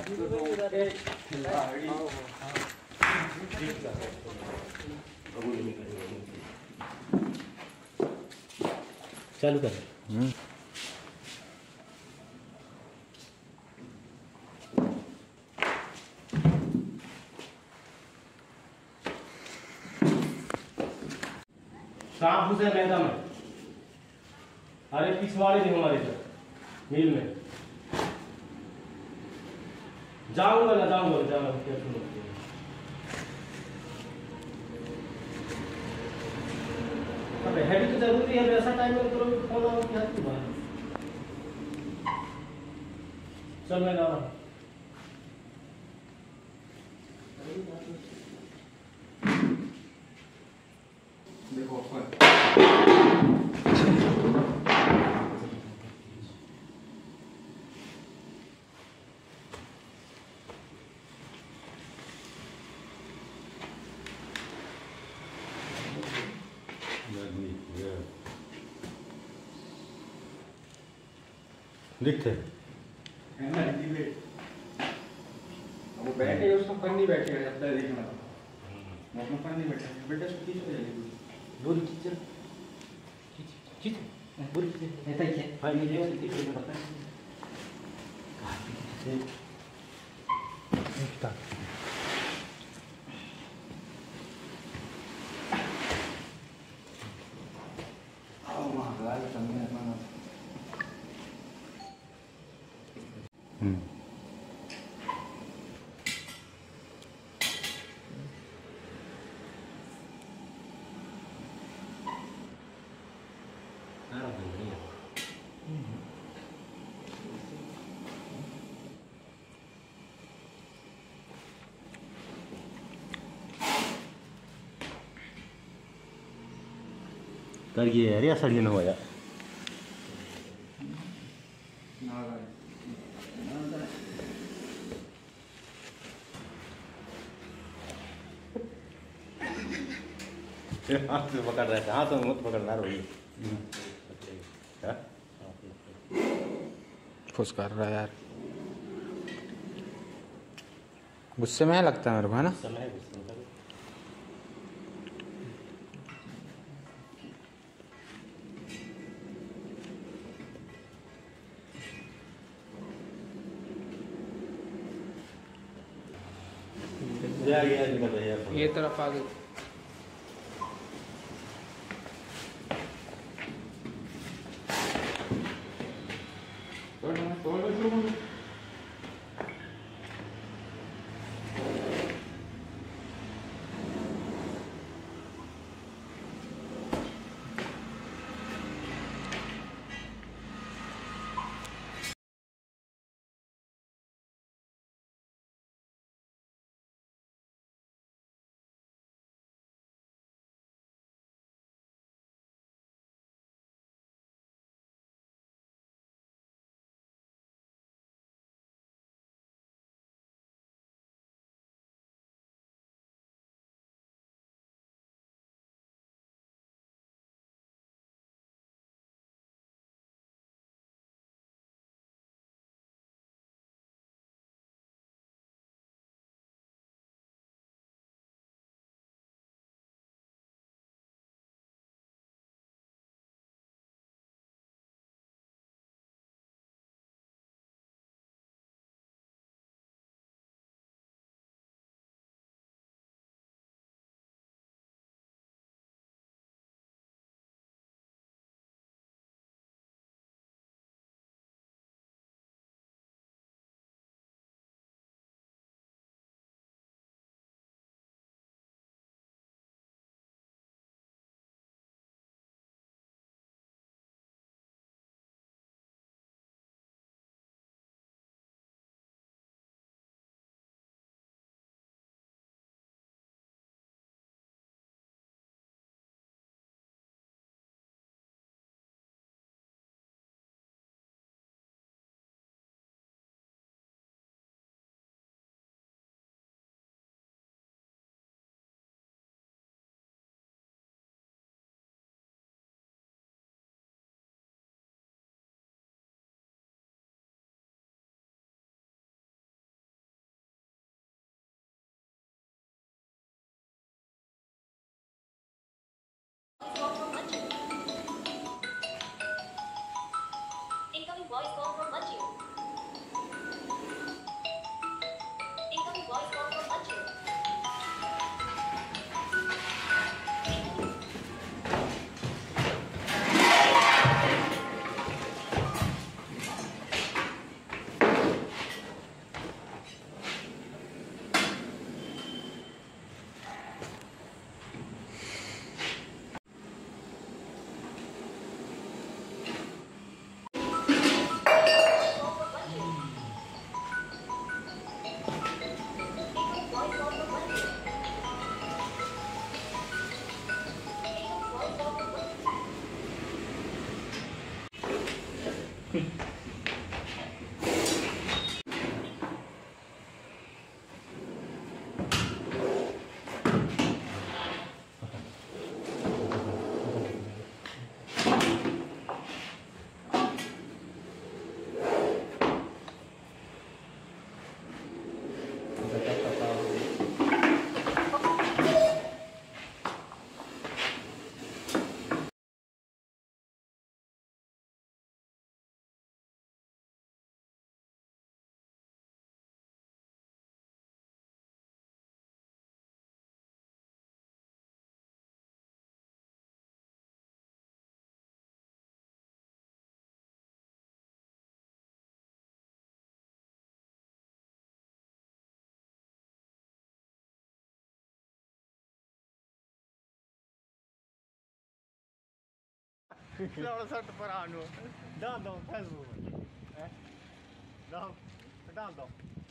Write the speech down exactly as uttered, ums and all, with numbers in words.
चालू कर। सांप घुसे मैदा में, अरे पिछवाड़े थे हमारे इधर मिल में। जाऊंगा ना जाऊंगा जाऊंगा क्या सुनो। अबे हैवी तो जरूरी है, ऐसा टाइम में करो फोन आओ क्या तू भाई। चल मैं जा रहा हूँ। देखो दिखते है ना डिबेट। अब वो बैठे उसका फन नहीं बैठेगा जब तक देखना। वो अपना फन नहीं बैठेगा बेटा उसको खींच ले जाएगी। बोल खींच खींच खींच बोल खींच ऐसा ही है भाई मुझे ऐसे दिख रहा पता है कहां से एक तक आओ महाराज सामने अपना हम्म कर ये यार सड़ी न होया हाथ से पकड़ रहे थे, हाथ में मत पकड़ना रोई फुस कर रहा है यार, गुस्से में लगता है मेरे को, है ना। समय ये तरफ आ गई। voice call from Manju. Incoming voice call from Manju. Allora sotto faranno. Dando, Facebook. Eh? No, dando.